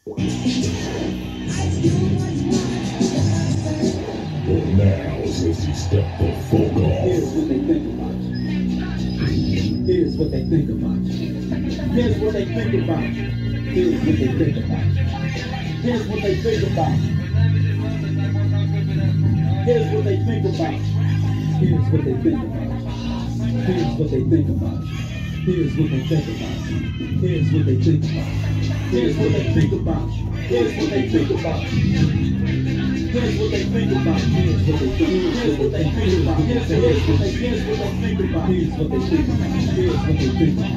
Now, since he stepped the fuck off. Here's what they think about you. Here's what they think about you. Here's what they think about you. Here's what they think about you. Here's what they think about you. Here's what they think about you. Here's what they think about you. Here's what they think about you. Here's what they think about you. Here's what they think about you. Here's what they think about you. Here's what they think about you. Here's what they think about. Here's what they think. Here's what they think about. Here's what they think about. Here's what they think about. Here's what they think about.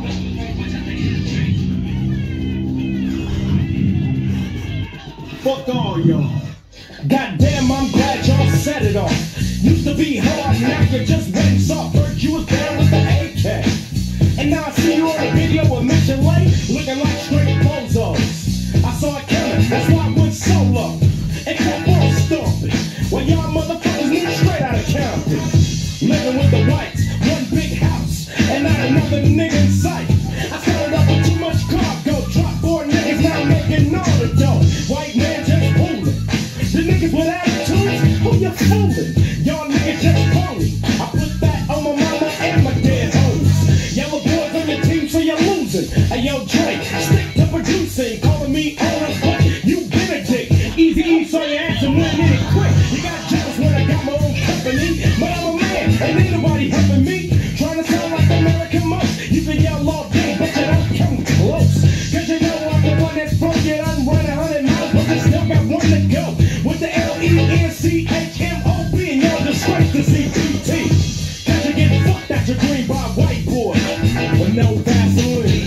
Fuck all y'all. Goddamn, I'm glad y'all set it off. Used to be hard, now you're just wet soft. Heard you was down with the AK. And now I see you on a video with Mission Lake, looking like straight bozos. I saw it coming, that's why I went solo. And kept on stomping. While y'all motherfuckers moved straight out of Compton. Living with the whites, one big house, and not another nigga in sight. I started up with too much cargo, dropped 4 niggas, now making all the dough. White man just fooling. The niggas with attitudes, who you fooling? Y'all niggas just phony. I put that on my mama and my dead homies. Yellow boys on your team, so you're losing. Hey yo, Dre, stick to producing, calling me on a butt. You Benedict, easy, so you ask and win it quick. You got jealous when I got my own company, but I'm a man, and ain't nobody helping me. Trying to sound like American most. You can yell all day, but you don't come close. Cause you know I'm the one that's broke it. I'm running 100 miles, but I still got one to go. With the LENCHMOB, and y'all disgrace the CPT. Cause you get fucked at your green by white boy with no Vaseline.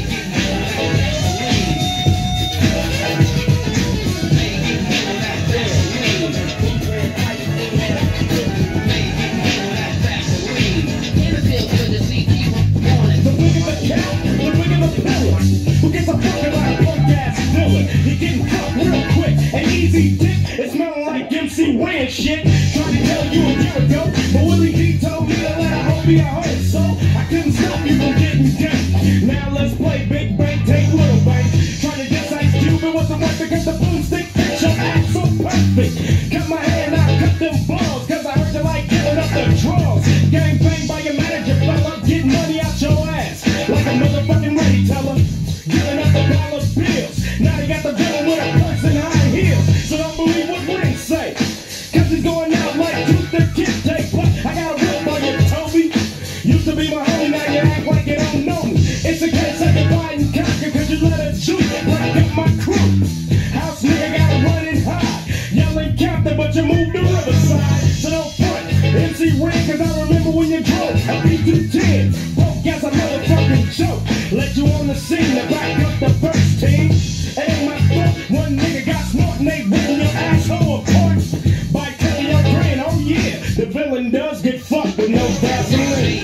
Who gets a fucking like a punk ass villain? He getting fucked real quick and easy dick. It's smelling like MC Ren shit. Tried to tell you a year ago, but Willie D told me to let I hope I heard so. I couldn't stop you from getting gay. Now let's play Big Bang, take Little Bang. Trying to diss Ice Cube, it wasn't worth it cause the boomstick fits your ass so perfect. Cut my hand out, cut them balls, cause I heard you like giving up the draws. Gang bang by your manager, fella, get money out your ass. Like a motherfucking ready teller. Giving up the dollar bills. Now they got the villain with a purse and high heels. So don't believe what Ren say. Cause he's going out like Tooth the Kid Tape. But I got a whip on you, Toby. Used to be my homie, now you act like you don't know me. It's a case of divide and conquer, cause you let it juice break up my crew. House nigga gotta run it high. Yelling Compton, but you moved to Riverside. So don't front MC Ren, cause I remember when you drove a B210. Broke as a motherfucking joke. Let you on the scene to back up the first team. It ain't my fault. One nigga got smart and they ripping your asshole apart. By telling your brain, oh yeah, the villain does get fucked with no Vaseline.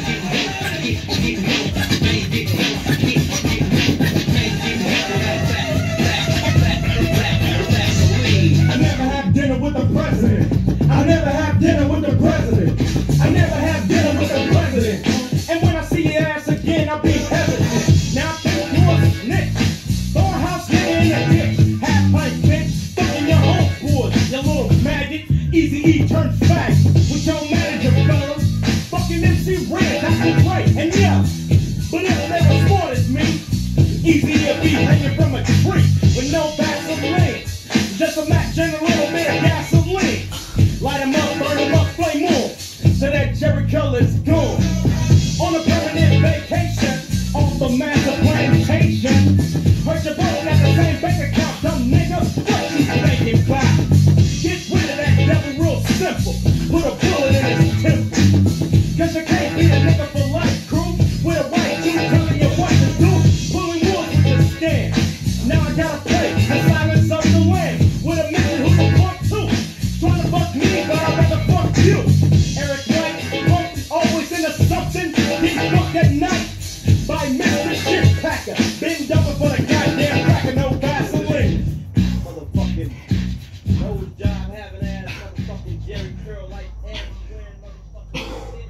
I never have dinner with the president. I never have dinner with the president. I never have dinner with the president. And when I see your ass again, I'll be hesitant. Now I think you was Nick. Throw a house nigga in the ditch. Half pipe bitch. Fucking your homeboys, you little maggot. Easy E turned fag. With your manager, fellas. Fucking MC Ren, that's what's right. And yeah, but if they were smart as me, Easy to be hanging from a tree with no Vaseline. Just a match and a little bit of gasoline. Light 'em up, burn 'em up, flame on. So that Jerry Culler's gone. On a permanent vacation, off the master plantation. Hurt your bone at the same bank account, dumb nigga. What you thinking about? Get rid of that devil real simple. Put a bullet in his temple. Cause you can't be a nigga for life, crew. With a white dude telling you what to do. Pulling wood with your stand. Now I gotta play the silence of the land. With a man who's a fuck too. Trying to fuck me, but I'd rather fuck you. Eric White, always into something. Get fucked at night by Mr. Shitpacker. Been double for the goddamn cracker, no Vaseline. Motherfucking nose job having ass, motherfucking Jerry Curl like ass wearing motherfucking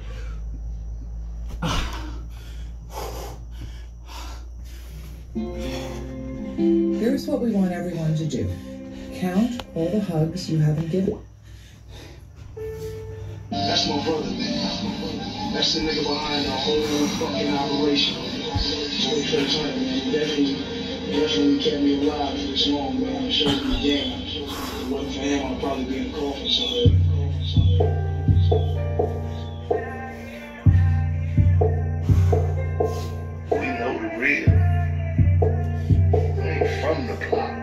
There's Here's what we want everyone to do. Count all the hugs you haven't given. That's my brother, man. That's the nigga behind the whole fucking operation. Straight for the time, man. Definitely kept me alive for this long, man. Showed me the game. If it wasn't for him, I'd probably be in a coffin somewhere. We know the real. We ain't from the block.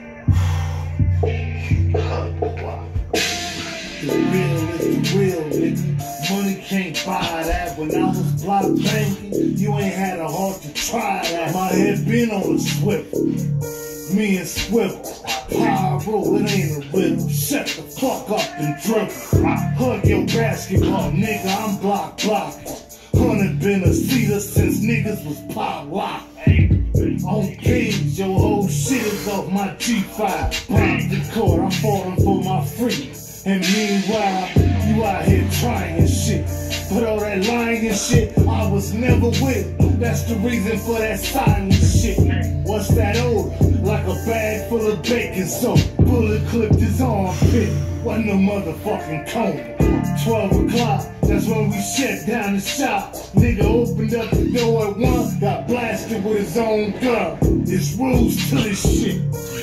Hug the block. The real is the real, nigga. Money can't buy that. When I was block banking, you ain't had a heart to try that. My head been on the Swift. Me and Swift. Pyro, it ain't a riddle. Shut the fuck up and dribble. Hug your basketball, nigga. I'm block blocking. 100 been a cedar since niggas was pop lock. On page, your whole shit is off my G5. Bomb the court, I'm falling for my freedom. And meanwhile, you out here trying shit. But all that lying and shit, I was never with it. That's the reason for that silent shit. What's that odor? Like a bag full of baking soap. Bullet clipped his armpit. Wasn't no motherfucking cone. 12 o'clock, that's when we shut down the shop. Nigga opened up the door at 1, got blasted with his own gun. It's rules to this shit.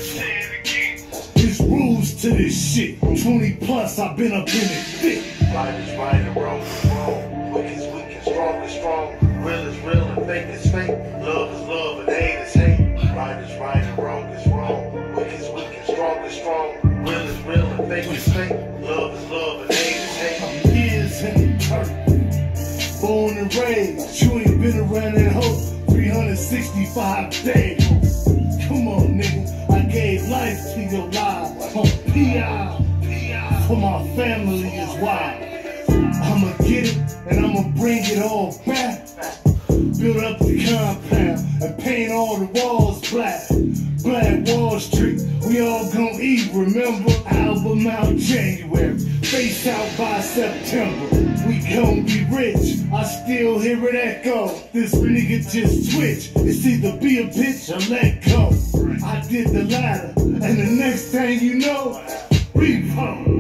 It's rules to this shit. 20 plus, I've been up in it thick. Right is right and wrong is wrong. Weak is weak and strong is strong. Real is real and fake is fake. Love is love and hate is hate. Right is right and wrong is wrong. Weak is weak and strong is strong. Real is real and fake is fake. Love is love and hate is hate. Years in the turf. Born and raised. You ain't been around that hoe 365 days. Come on, nigga. I gave life to your lives. On P.I. For my family is wild. I'ma get it and I'ma bring it all back. Build up the compound and paint all the walls black. Black Wall Street, we all gon' eat, remember? Album out January, face out by September. We gon' be rich, I still hear it echo. This nigga just switch, it's either be a bitch or let go. I did the latter, and the next thing you know, repo.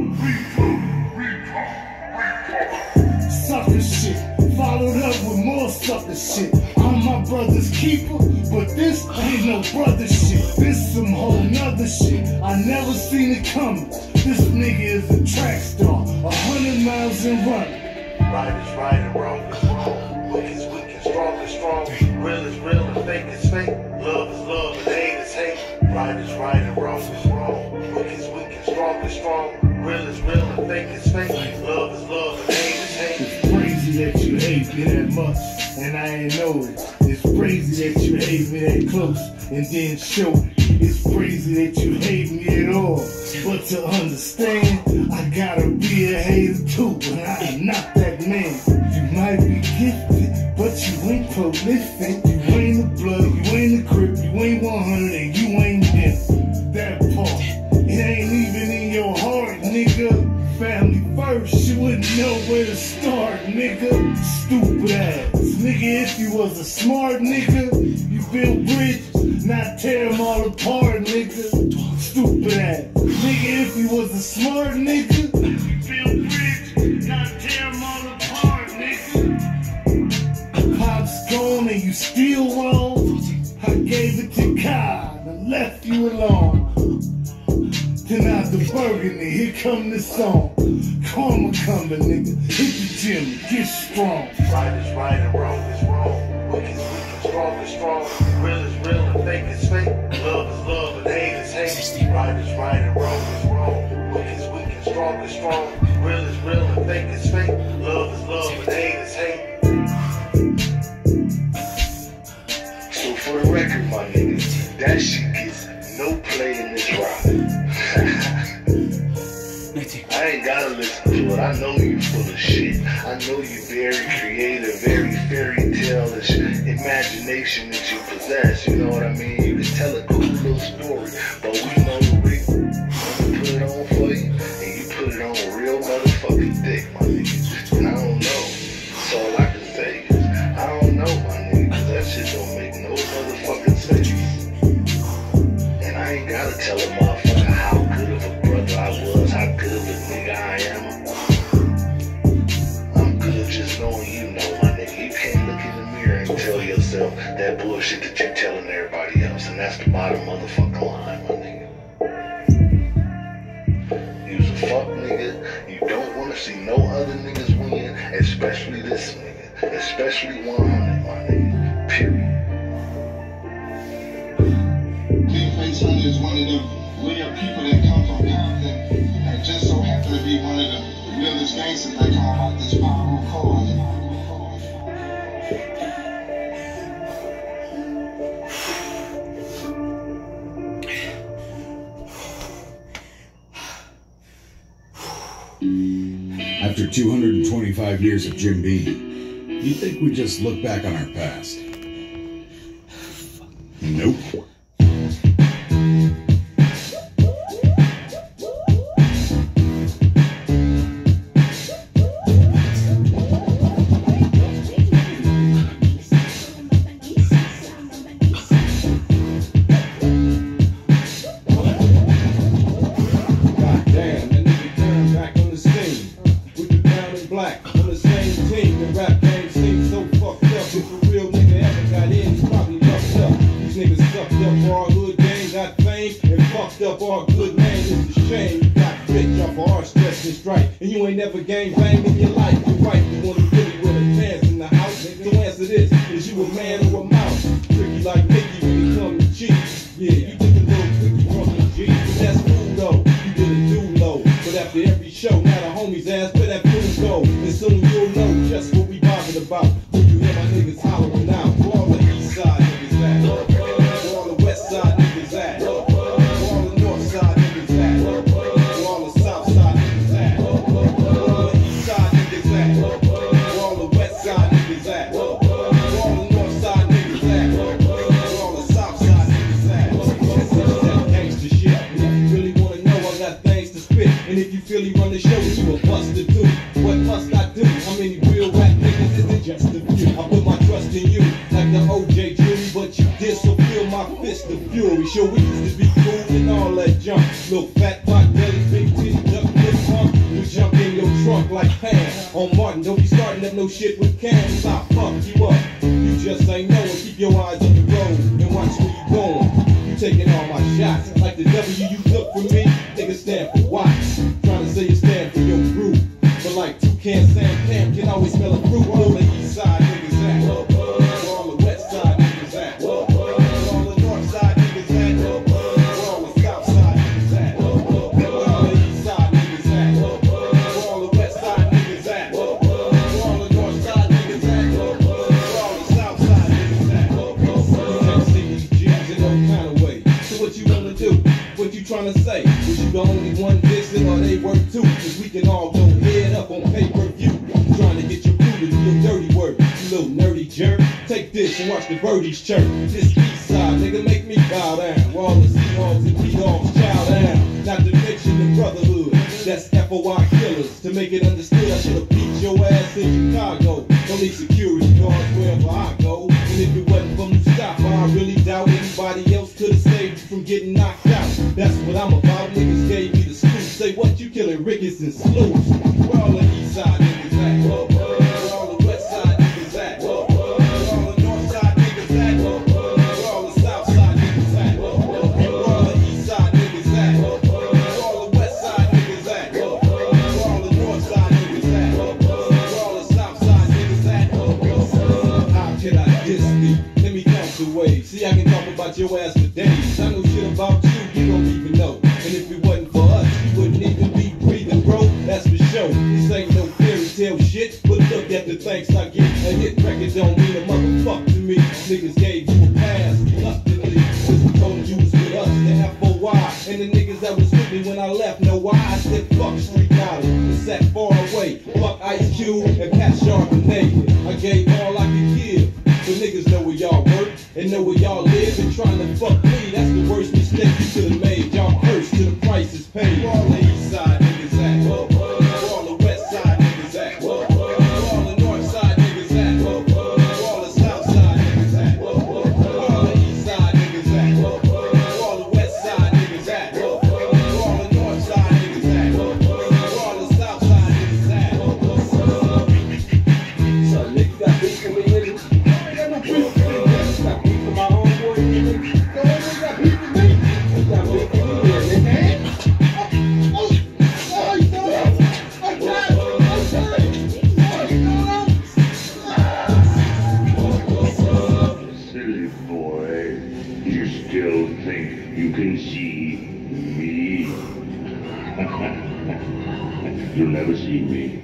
Sucker shit, followed up with more sucker shit. I'm my brother's keeper, but this ain't no brother shit. This some whole nother shit, I never seen it coming. This nigga is a track star, 100 miles and running. Right is right and wrong is wrong. Weak is weak and strong is strong. Real is real and fake is fake. Love is love and hate is hate. Right is right and wrong is wrong. Weak is weak and strong is strong. Real is real and fake is fake. Love is love and hate is hate. It's crazy that you hate me that much, and I ain't know it. It's crazy that you hate me that close, and then show it. It's crazy that you hate me at all. But to understand, I gotta be a hater too, and I am not that man. You might be gifted, but you ain't prolific. You ain't the blood, you ain't the crip, you ain't 100, and you ain't them. That part, it ain't even in your heart, nigga. Family first, you wouldn't know where to start, nigga. Stupid ass. Nigga, if you was a smart nigga, you build bridges, not tear them all apart, nigga. Stupid ass. Nigga, if you was a smart nigga, you build bridges, not tear them all apart, nigga. Pop's gone and you still wrong. I gave it to God and left you alone. Then out the burgundy, here come the song. Karma coming, nigga. Hit the gym, get strong. Right is right and wrong is wrong. Weak is weak and strong is strong. Real is real and fake is fake. Love is love and hate is hate. Right is right and wrong is wrong. Weak is weak and strong is strong. Real is real and fake is fake. Love is love and hate is hate. So for the record, my niggas, that shit gets no play in this ride. I ain't gotta listen to it. I know you full of shit. I know you very creative, very fairy tale-ish imagination that you possess. You know what I mean? You can tell a cool little story, but we know the real. We put it on for you, and you put it on real motherfucking dick, my nigga. And I don't know. That's all I can say is, I don't know, my nigga, 'cause that shit don't make no motherfucking sense. And I ain't yourself that bullshit that you're telling everybody else. And that's the bottom motherfucking line, my nigga. You's a fuck nigga. You don't want to see no other niggas win, especially this nigga. Especially 100, my nigga. Period. Bigface Hunter is one of them rare people that come from Compton and just so happen to be one of the realest gangsters that come about this power code. After 225 years of Jim Beam, you think we just look back on our past? Nope. Never gang bang in your life. You're right, you want to really with a dance in the house. So answer this, is you a man or a mouse? Tricky like Mickey when it comes to cheese. Yeah, you took a little quickie from the G, but that's cool though. You didn't do low, but after every show, now the homies ask where that food go. And soon you'll know just what we bothered about. When you hear my niggas hollering out, where all the east side niggas at? Where all the west side niggas at? Where all the north side niggas at? Where all the south side niggas at? Really run the show, you a buster too. What must I do? How many real rap niggas is it just a few? I put my trust in you, like the OJ Jury, but you did so feel my fist of fury. Sure, we used to be cool and all that junk. Little fat pot belly, big titty, duck, lip pump. You jump in your trunk like Pam. On Martin, don't be starting up no shit with cans. I'll fuck you up. You just ain't knowing. Keep your eyes on the road and watch where you going. You taking all my shots, like the W you took from me. Nigga stand for watch. Trying to say you stand for your group, but like Toucan Sam Cam can always smell a fruit. Where all the east side niggas at? Where all the west side niggas at? Where all the north side niggas at? Where all the south side niggas at? Where all the east side niggas at? Where all the west side niggas at? Where all the north side niggas at? Where all the south side niggas at? You can't see these G's in no kind of way. So what you wanna do? What you trying to say? Was you the only one dissing or they work too? Cause we can all go head up on pay-per-view. Trying to get your crew to do your dirty work. You little nerdy jerk. Take this and watch the birdies chirp. This east side, nigga, make me bow down. Where all the Seahawks and P-Dogs chow down. Not to mention the brotherhood. That's FOI killers. To make it understood, I should've beat your ass in Chicago. Don't need security guards wherever I go. And if it wasn't for Mustafa, I really doubt anybody else could've saved you from getting knocked out. That's what I'm about. Niggas gave me the scoop. Say what, you killing Ricketts and Sloops. Where all the east side niggas at? Where all the west side niggas at? Where all the north side niggas at? Where all the south side niggas at? Where all the east side niggas at? Where all the west side niggas at? Where all the north side niggas at? Where all the south side niggas at? How can I diss me? Let me count the ways. See, I can talk about your ass for days. I know shit about you, you don't even know. And if it wasn't for us, you wouldn't even be breathing, bro. That's for sure. This ain't no fairy tale shit, but look at the thanks I get. A hit record don't mean a motherfucker to me. Niggas gave you a pass reluctantly, cause we told you was with us, the FOI. And the niggas that was with me when I left know why. I said fuck Street Knowledge and sat far away. Fuck Ice Cube and Pat Charbonnet. I gave all I could give. So niggas know where y'all work and know where y'all live, and trying to fuck me, that's the worst mistake you could have made. Y'all cursed till the price is paid. Where all the east side niggas at? Where all the west side niggas at? Where all the north side niggas at? Where all the south side niggas at? Where all the east side niggas at? Where all the west side niggas at? Where all the north side niggas at? Where all the south side niggas at? So niggas got beef with me, niggas. You can see me. You'll never see me.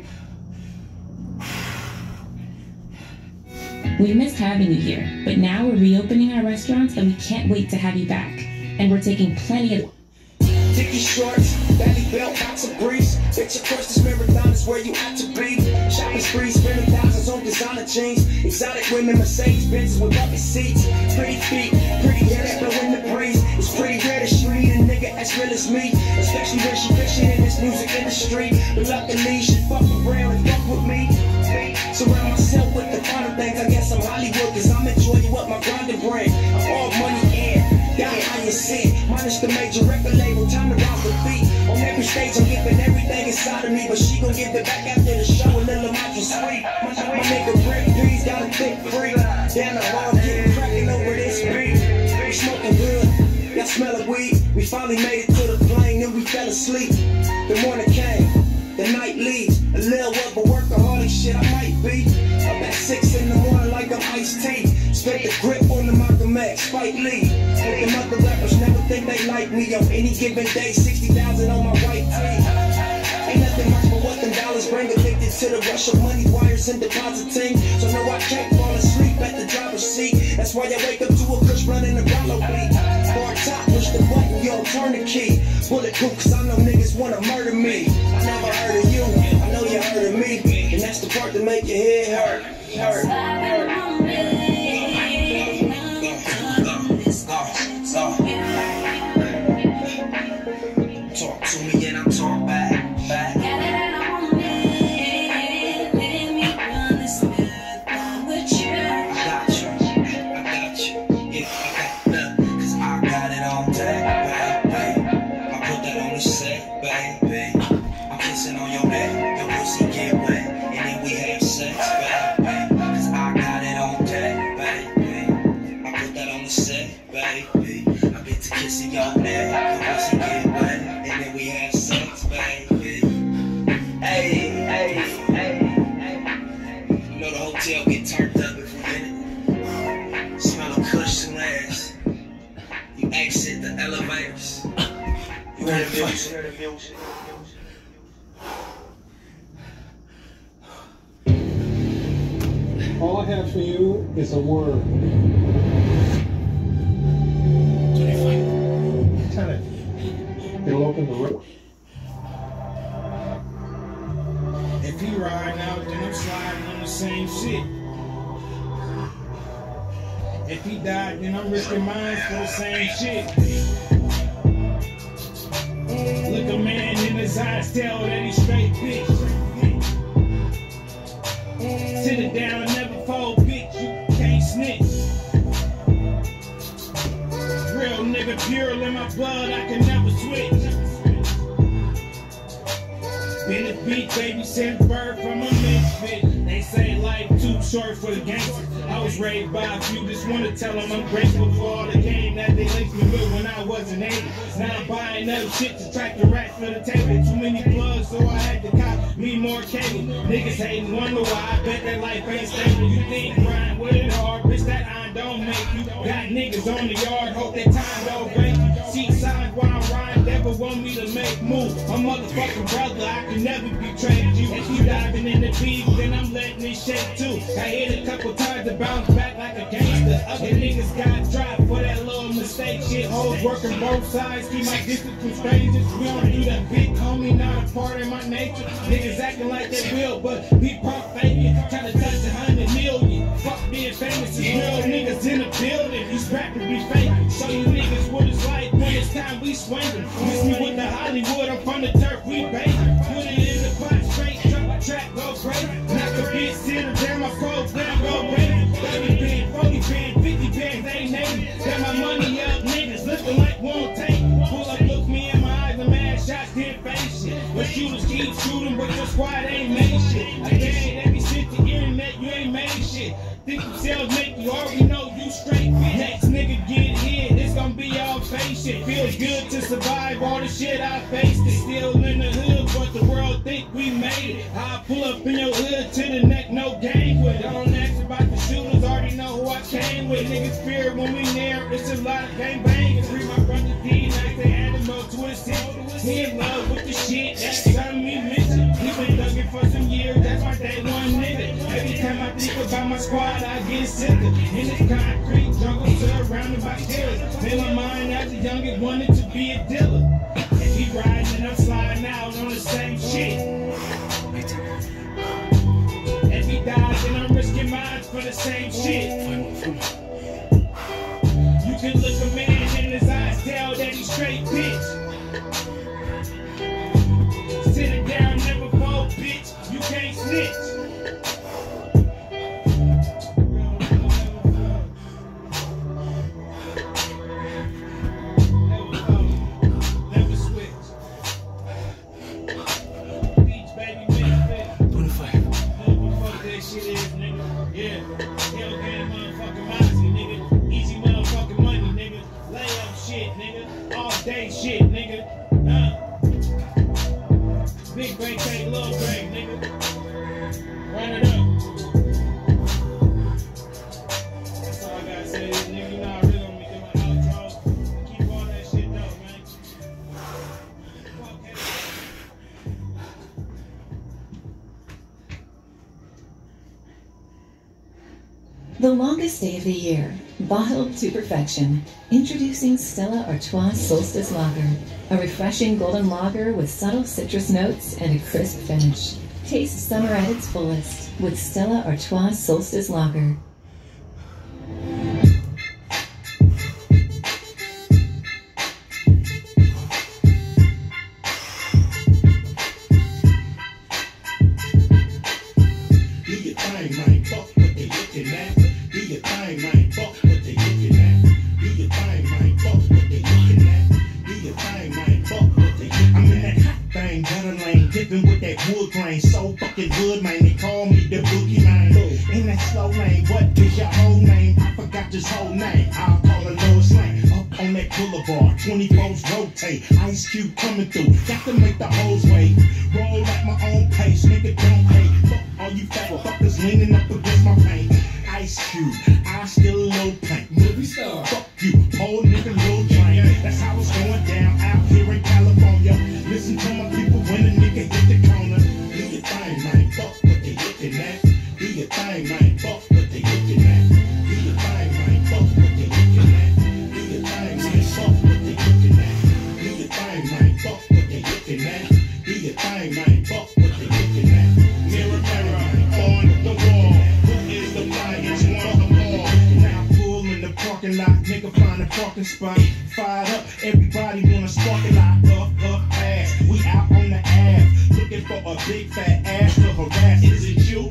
We missed having you here, but now we're reopening our restaurants and we can't wait to have you back. And we're taking plenty of... Dickie shorts, belly belt, box of briefs. Bitch, of course this marathon is where you have to be. Shopping spree, spending thousands on designer jeans. Exotic women, Mercedes Benzes with bucket seats. Pretty feet, pretty hair that blow in the breeze. It's pretty rare that she need a nigga as real as me, especially when she fishing in this music industry. But luckily she fuck around and fuck with me. Surround myself with the finer things. I guess I'm Hollywood cause I'm enjoying what my grinding bring. I'm all money in, down how you see it. Minus the major record label, time to rouse the feet. On every stage I'm giving everything inside of me, but she gon' give it back after the show. A little match is sweet. My nigga Brick D's got a thick freak. Down the hall, getting cracking over this beat. We smoking good, y'all smell of weed. We finally made it to the plane, then we fell asleep. The morning came, the night leaves. A little what but workaholic shit I might be. Up at 6 in the morning like I'm iced tea. Spent the grip on the Malcolm X, Spike Lee. But them other rappers never think they like me. On any given day, 60,000 on my white tee. Ain't nothing much but what them dollars bring. Addicted to the rush of money, wires and depositing. So no, I can't fall asleep at the driver's seat. That's why I wake up to a push running a Rollo beat. Bar top, push the button, yo, turn the key. Bulletproof, cause I know niggas wanna murder me. I never heard of you, I know you heard of me. And that's the part that make your head hurt. Talk to me and I'll talk back. All I have for you is a word. Tell it. It'll open the road. If he riding out, then I'm sliding on the same shit. If he died, then I'm risking mine for the same shit. Look a man in his eyes, tell that he's straight bitch. Sit it down and never fold, bitch, you can't snitch. Real nigga pure in my blood, I can never switch. Been a beat, baby, since birth, I'm a misfit. They say life too short for the gangster. I was raised by a few, just wanna tell them I'm grateful for all the game that they linked me with when I wasn't able. Now I'm buying other shit to track the racks for the table. Too many plugs, so I had to cop me more cable. Niggas hating, wonder why, I bet that life ain't stable. You think grind with it hard, bitch, that iron don't make you. Got niggas on the yard, hope that time don't break you. See signs while I'm riding, never want me to make moves. My motherfucking brother, I can never betray you. If you diving in the beef, then I'm letting it shake too. I hit a couple times to bounce back like a gangster. Other niggas got dropped for that little mistake shit. Hoes working both sides, keep my distance from strangers. We don't do that big homie, not a part of my nature. Niggas acting like they will, but be pump faking. Trying to touch 100 million. Fuck being famous, it's real niggas in the building. These rappers be fake. Show you niggas what it's like when it's time we swinging. Miss me with the Hollywood, I'm from the turf, we banging. Put it in the pot straight, drop a track, go crazy. Knock a bitch, sit her down, my program, go crazy. 30 band, 40 band, 50 band, they name. Got my money up, niggas looking like won't take. Pull up, look me in my eyes, and mad shots didn't face shit. But shooters keep shooting, but your squad ain't made shit. I get every shit to internet, you ain't made shit. Think themselves make you already know you straight bitch. Next nigga get hit, it's gonna be all fake shit. Feels good to survive all the shit I faced. It's still in the hood, but the world think we made it. I pull up in your hood to the neck, no game with it. Don't ask about the shooters, already know who I came playing with niggas' fear when we near. It's a lot of gang bang. Free my brother D, like they add him up to his hip. He in love with the shit, that's something we mentioned. He been thugging for some years, that's my day one nigga. Every time I think about my squad, I get sicker. In this concrete jungle, surrounded by killers. In my mind, as a youngin', wanted to be a dealer. And he riding and I'm sliding out on the same shit. And he dies and I'm risking mine for the same shit. You can look a man in his eyes, tell that he's straight bitch. Sitting down, never fall, bitch. You can't snitch. Never switch. Beach, baby, Memphis. Fuck that shit is, nigga. Yeah. Hell game, motherfucking Mozzie, nigga. Easy motherfucking money, nigga. Layup shit, nigga. All day shit, nigga. Big break, take little break, nigga. Run it up. That's all I gotta say, nigga. You know I really gonna be doing my outro. Keep all that shit up, man. The longest day of the year, bottled to perfection. Introducing Stella Artois Solstice Lager, a refreshing golden lager with subtle citrus notes and a crisp finish. Taste summer at its fullest with Stella Artois Solstice Lager. So fucking good, man. They call me the boogie man. In that slow lane, what is your whole name? I forgot his whole name. I'll call a little slang. Up on that boulevard, 24s rotate. Ice Cube coming through. Got to make the hoes wait. Roll at my own pace, nigga don't pay. Fuck all you fat fuckers leaning up against my paint. Ice Cube, I still a little paint. Movie star. Fuck you, whole nigga little drain. That's how it's going down out here in California. Listen to my people when a nigga hit the corner. Do your thing, man. Fuck what they looking at. Do your thing, man. Fuck what they looking at. Do your thing, man. Fuck what they looking at. Do your thing, man. Fuck what they looking at. Do your thing, man. Fuck what they looking at. Do your thing, man. Fuck what they looking at. Mirror, mirror on the wall. Who is the flyest one of all? Now full in the parking lot, nigga find a parking spot. Fired up, everybody wanna spark it like up, ass. We out on the ass, looking for a big fat ass to harass. Is it you?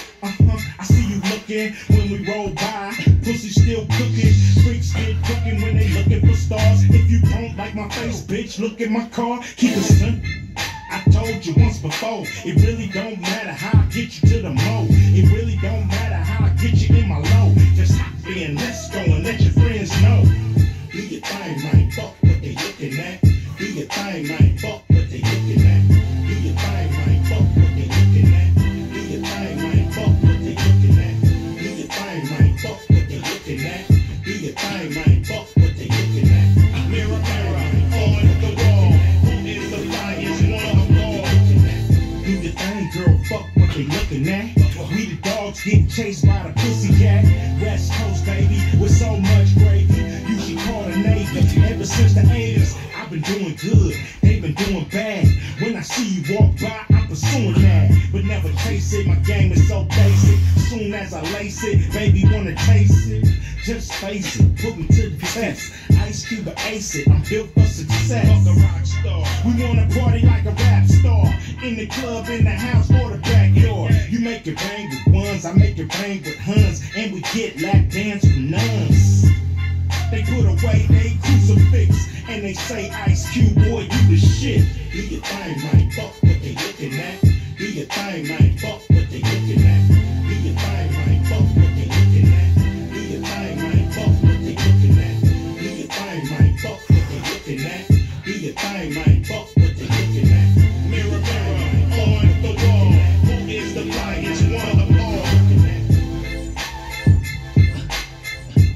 I see you looking when we roll by. Pussy still cooking, freaks still cooking when they looking for stars. If you don't like my face, bitch, look at my car. Keep it simple. I told you once before, it really don't matter how I get you to the mo. It really don't matter how I get you in my low. Just hop in, let's go and let your friends know. Do your thing, man, fuck what they looking at. Do your thing, man, fuck what they looking at. Do your thing, man, fuck what they looking at. Do your thing, man, fuck what they looking at. Do your thing, man, fuck what they looking at. Do your thing, man, fuck what they looking at. Mirror, mirror, on the wall. Who is the flyest one of all? Do your thing, girl, fuck what they looking at. We the dogs getting chased by the pussy cat. West Coast, baby, with so much gravy. You should call the Navy. Ever since the 80s, I've been doing good. They've been doing bad. When I see you walk by, I'm pursuing that. But never chase it, my game is so basic. Soon as I lace it, baby wanna taste it. Just face it, put me to the test. Ice Cube or ace it, I'm built for success. Fuck a rock star. We wanna party like a rap star. In the club, in the house, or the backyard. You make it bang with ones, I make it bang with huns. And we get lap dance from nuns. They put away they crucifix and they say, Ice Cube, boy, you the shit. Do your thing, man, fuck what they looking at. Do your thing, man, fuck what they looking at. Do your thing, man, fuck what they looking at. Do your thing, man, fuck what they looking at. Do your thing, man, fuck what they looking at. Do your thing, man, fuck what they looking at. Mirror, mirror, on the wall. Who is the flyest one of all?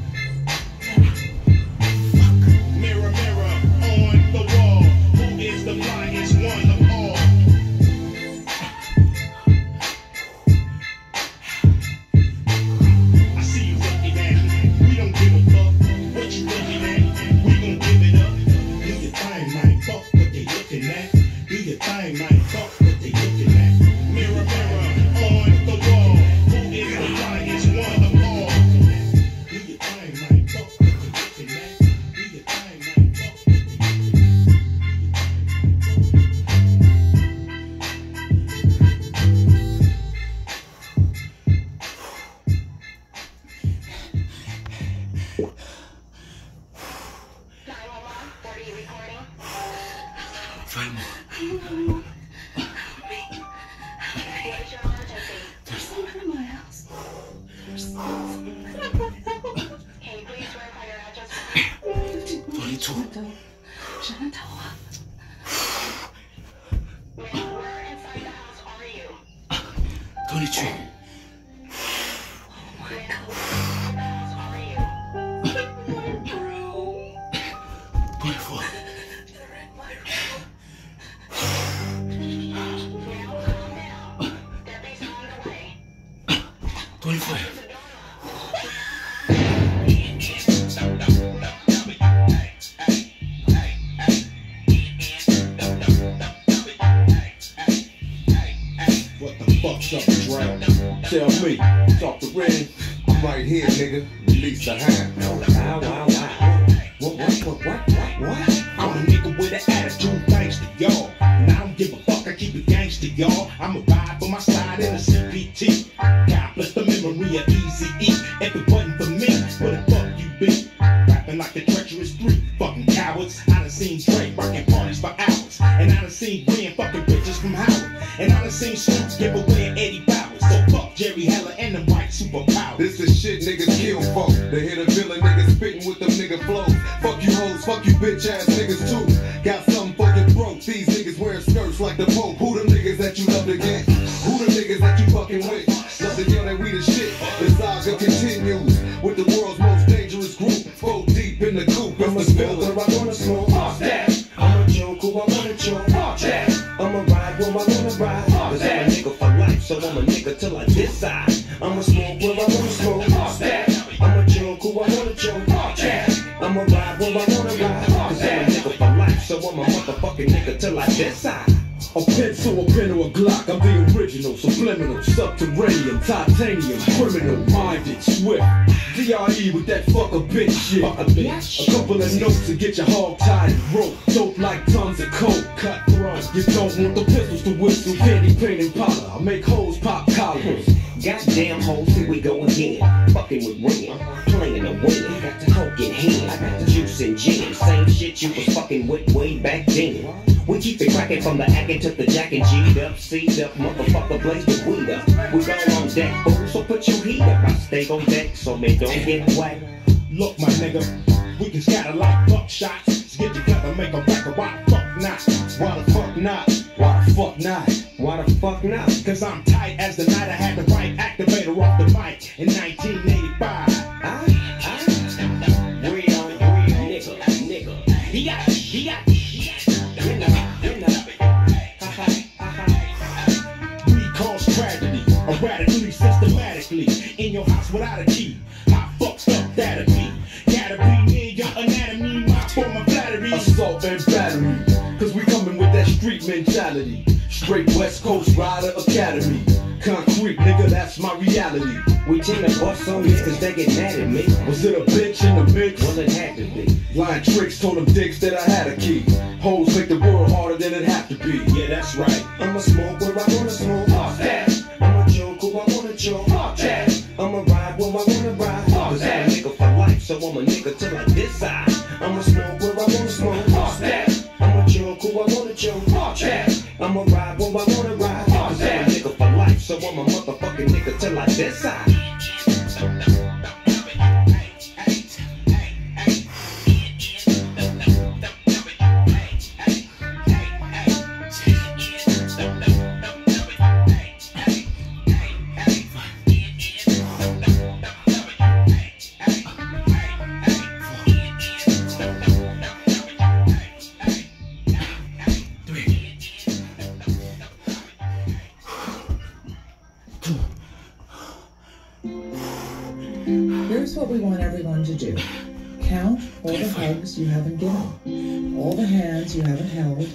There's someone in my house. There's someone. Can you please verify your address for me? 22. Shenandoah. Where inside the house are you? 23. Oh my God. Where in the house are you? My room. 24. They're in my room. Now calm down. Debbie's on the way. 25. What the fuck's up, Dre? Tell me, talk to Red. I'm right here, nigga. Release the hand. Wow, wow, wow. What? I'm a nigga with an attitude, thanks to y'all. And I don't give a fuck, I keep it gangsta, y'all. I'm a ride for my side in a CPT. God bless the memory of Easy-E. If it wasn't for me, where the fuck you be? Rapping like the treacherous three fucking cowards. I done seen Dre rocking parties for hours. And I done seen Gwen fucking bitches from Howard. And I done seen Snoop give away 80 Bowers. So fuck Jerry Heller and them white superpowers. This is shit niggas kill folk. They hit a villain niggas spitting with them nigga flows. Fuck you hoes, fuck you bitch ass niggas too. Got something fucking broke. These niggas wearing skirts like the Pope. Who them niggas that you love to get? Who them niggas that you fucking with? Love to yell that we the shit. The saga continues with the world's most dangerous group. 4 deep in the coop. I'm a smoker, I wanna smoke. Fuck that. I'm a joke who I wanna joke. Fuck that. I'm a ride where I wanna ride. Cause I'm a nigga for life, so I'm a nigga till I decide. I'm a smoke where I wanna smoke. Fuck that. I'm a joke who I wanna joke. Fuck that. I'm a ride where I wanna ride. Cause I'm a nigga for life, so I'm a motherfucking nigga till I decide. A pencil, a pen, or a Glock, I'm the original, subliminal, subterranean, titanium, criminal, minded, swift. DRE with that fuck a bitch shit. A couple of notes to get your hog tied and rope. Dope like tons of coke, cut throat. You don't want the pistols to whistle, candy paint and powder. I make hoes pop collars. Goddamn hoes, here we go again. Fucking with Ren, playing a win. Got the coke in hand, I got the juice and gin. Same shit you was fucking with way back then. We keep it cracking from the acting to the jack and G'd up, C'd up, motherfucker blaze the weed up. We all on deck, fool, so put your heat up. I stay on deck so they don't get whacked. Look, my nigga, we can scatter like buck shots. Let's get together, make a record. Why the fuck not? Why the fuck not? Why the fuck not? Why the fuck not? Cause I'm tight as the night I had the right activator off the mic in 1985. Real nigga. He got. We cause tragedy, erratically, systematically. In your house without a key. How fucked up that'll be? Gotta be near your anatomy, my for my flattery. Assault and battery, cause we coming with that street mentality. Straight West Coast Rider Academy. Concrete, nigga, that's my reality. We tend to bust on this cause they get mad at me. Was it a bitch in the mix? Well, it had to be. Lying tricks told them dicks that I had a key. Hoes make the world harder than it have to be. Yeah, that's right. I'm a smoke where I wanna smoke. Fuck that. I'm a joke who I wanna joke. Fuck that. I'm a ride where I wanna ride. Cause I'm a nigga for life, so I'm a nigga till I decide. I'm a smoke where I wanna smoke. Fuck that. I'm a joke who I wanna joke. Fuck that. I'm a ride where I wanna ride. Cause I'm a nigga for life, so I'm a motherfucking nigga till I decide. Here's what we want everyone to do. Count all the hugs you haven't given, all the hands you haven't held.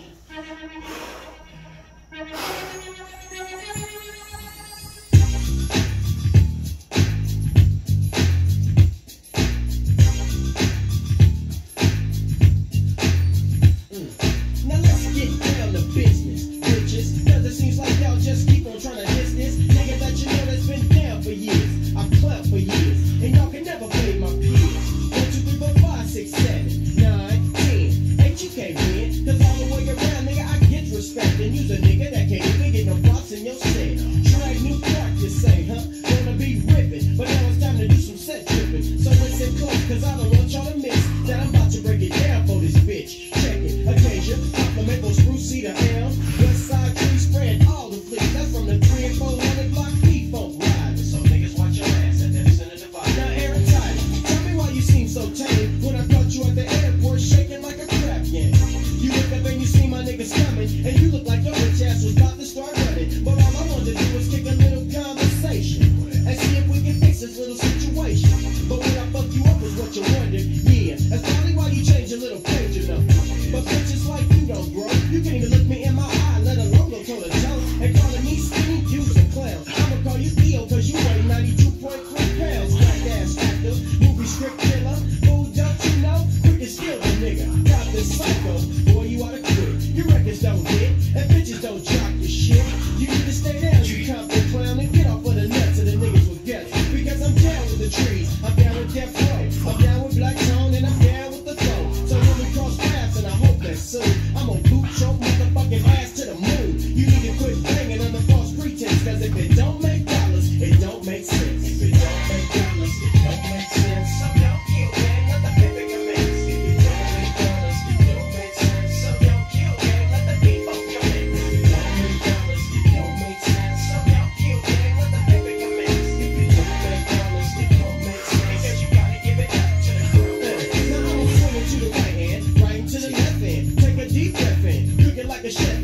Now let's get down to business, bitches. Cause it seems like y'all just keep on trying to diss this nigga that you know that's been down for years. I've clapped for years, and y'all can never play my peers. cause I don't want y'all to miss that I'm about to break it down for this bitch. Check it, occasion, compliment those spruce cedar elms, west side trees spread all the fleet. That's from the 3 and 400 block P-Funk ride. So niggas watch your ass at that center divide. Now Aaron Tight, tell me why you seem so tame when I caught you at the airport shaking like a crap game. You look up and you see my niggas coming, and you look like your bitch ass was about to start running. But all I wanted to do was kick a little conversation and see if we can fix this little situation. But when I fuck you up is what you wondered. Yeah, that's probably why you changed your little pager number. But bitches like you don't grow. You can't even look me in my eye, let alone go toe to toe. And calling me skinny, you's a clown. I'ma call you Theo, cause you weigh 92.3 pounds. Black ass actor, movie script killer. Fool, don't you know? Quick and skill the nigga. Got this psycho, boy, you oughta quit. Your records don't hit, and bitches don't drop your shit. You need to stay down, you confident clown, and get off of the nuts of the niggas with guts. Because I'm down with the trees, I'm down with Death Row, I'm down with Black Tone, and I'm down with the flow. So when we cross paths, and I hope that soon, I'm gonna boot your motherfucking ass to the moon. You need to quit banging under false pretense, cause if it don't make dollars, it don't make sense. If it don't make dollars, it don't make sense. So don't kill, man, let the paper commence. If it don't make dollars, it don't make sense. So don't kill, man, let the people come in. If it don't make dollars, it don't make sense. So don't kill, man, let the paper commence. If it don't make dollars, it don't make sense. Because you gotta give it up to the crew. Now I'm swinging to the right hand, right to the left hand. Take a deep breath in, looking like a chef.